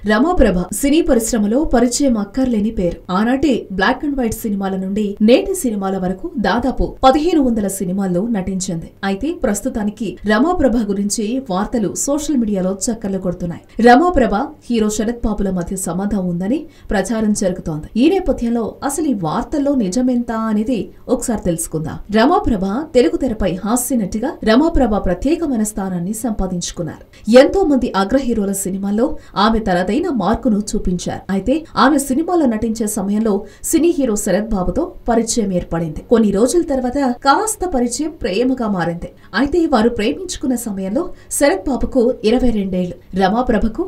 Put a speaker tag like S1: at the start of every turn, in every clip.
S1: రమా ప్రభ సినీ పరిశ్రమలో పరిచయం అక్కర్లేని పేరు. ఆనాటి బ్లాక్ అండ్ వైట్ సినిమాల నుండి నేటి సినిమాల వరకు దాదాపు 1500 సినిమాల్లో నటించింది. అయితే ప్రస్తుతానికి రమా ప్రభ గురించి వార్తలు సోషల్ మీడియాలో చక్కర్లు కొడుతున్నాయి. రమా ప్రభ హీరో శరత్ బాబుల మధ్య సంబంధం ఉందని ప్రచారం జరుగుతోంది. ఈ నేపథ్యంలో అసలు ఈ వార్తల్లో నిజమెంత అనేది ఒకసారి తెలుసుకుందాం. రమా ప్రభ తెలుగు తెరపై హాస్య నటిగా రమా ప్రభ ప్రత్యేకమైన స్థానాన్ని సంపాదించుకున్నారు. ఎంతో మంది అగ్ర హీరోల సినిమాల్లో ఆమె తనదైన మార్కును చూపించారు. అయితే ఆమె సినిమాలో నటించే సమయంలో సినీ హీరో శరత్ బాబుతో పరిచయం ఏర్పడింది. కొన్ని రోజుల తర్వాత కాస్త పరిచయం ప్రేమగా మారింది. అయితే వారు ప్రేమించుకున్న సమయంలో శరత్ బాబుకు 22 ఏళ్లు, రమా ప్రభకు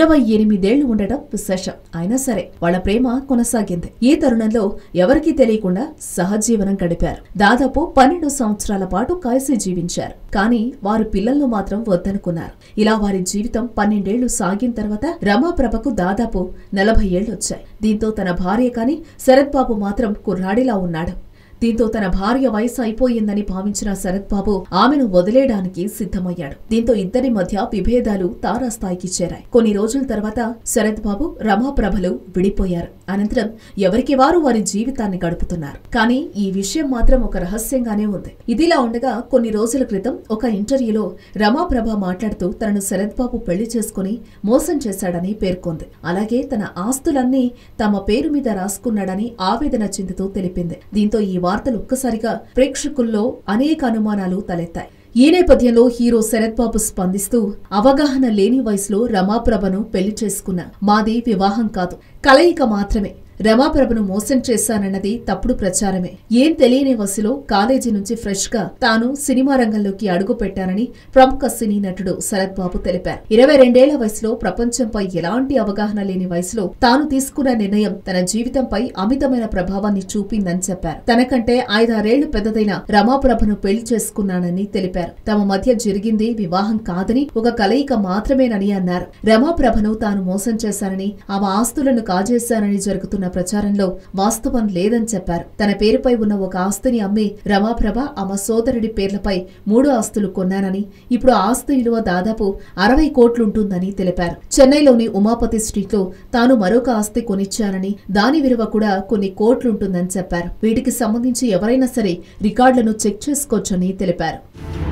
S1: 28 ఏళ్లు ఉండడం విశేషం. అయినా సరే వాళ్ల ప్రేమ కొనసాగింది. ఈ తరుణంలో ఎవరికీ తెలియకుండా సహజీవనం గడిపారు. దాదాపు 12 సంవత్సరాల పాటు కలిసి జీవించారు. కానీ వారు పిల్లలను మాత్రం వద్దనుకున్నారు. ఇలా వారి జీవితం 12 ఏళ్లు సాగిన తర్వాత రమా ప్రభకు దాదాపు 40 ఏళ్లు వచ్చాయి. దీంతో తన భార్య కాని శరత్ బాబు మాత్రం కుర్రాడిలా ఉన్నాడు. దీంతో తన భార్య వయసు అయిపోయిందని భావించిన శరత్ బాబు ఆమెను వదిలేయడానికి సిద్ధమయ్యాడు. దీంతో ఇద్దరి మధ్య విభేదాలు తారాస్థాయికి చేరాయి. కొన్ని రోజుల తర్వాత శరత్ బాబు రమా ప్రభలు విడిపోయారు. అనంతరం ఎవరికి వారు వారి జీవితాన్ని గడుపుతున్నారు. కానీ ఈ విషయం మాత్రం ఒక రహస్యంగానే ఉంది. ఇదిలా ఉండగా కొన్ని రోజుల క్రితం ఒక ఇంటర్వ్యూలో రమా ప్రభ మాట్లాడుతూ తనను శరత్ బాబు పెళ్లి చేసుకుని మోసం చేశాడని పేర్కొంది. అలాగే తన ఆస్తులన్నీ తమ పేరు మీద రాసుకున్నాడని ఆవేదన చెందుతూ తెలిపింది. దీంతో ఈ వార్తలు ఒక్కసారిగా ప్రేక్షకుల్లో అనేక అనుమానాలు తలెత్తాయి. ఈ నేపథ్యంలో హీరో శరత్ బాబు స్పందిస్తూ అవగాహన లేని వయసులో రమా ప్రభను పెళ్లి చేసుకున్నా. మాది వివాహం కాదు, కలయిక మాత్రమే. రమా ప్రభను మోసం చేశానన్నది తప్పుడు ప్రచారమే. ఏం తెలియని వయసులో కాలేజీ నుంచి ఫ్రెష్ గా తాను సినిమా రంగంలోకి అడుగు పెట్టానని ప్రముఖ సినీ నటుడు శరత్ బాబు తెలిపారు. 22 ఏళ్ల వయసులో ప్రపంచంపై ఎలాంటి అవగాహన లేని వయసులో తాను తీసుకున్న నిర్ణయం తన జీవితంపై అమితమైన ప్రభావాన్ని చూపిందని చెప్పారు. తనకంటే 5-6 ఏళ్లు పెద్దదైన రమా ప్రభను పెళ్లి చేసుకున్నానని తెలిపారు. తమ మధ్య జరిగింది వివాహం కాదని ఒక కలయిక మాత్రమేనని అన్నారు. రమా ప్రభను తాను మోసం చేశానని, ఆమె ఆస్తులను కాజేశానని జరుగుతున్న ప్రచారంలో వాస్తవం లేదని చెప్పారు. తన పేరుపై ఉన్న ఒక ఆస్తిని అమ్మి రమా ప్రభ ఆమె సోదరుడి పేర్లపై 3 ఆస్తులు కొన్నానని, ఇప్పుడు ఆస్తి విలువ దాదాపు 60 కోట్లుంటుందని తెలిపారు. చెన్నైలోని ఉమాపతి స్ట్రీట్లో తాను మరొక ఆస్తి కొనిచ్చానని, దాని విలువ కూడా కొన్ని కోట్లుంటుందని చెప్పారు. వీటికి సంబంధించి ఎవరైనా సరే రికార్డులను చెక్ చేసుకోవచ్చని తెలిపారు.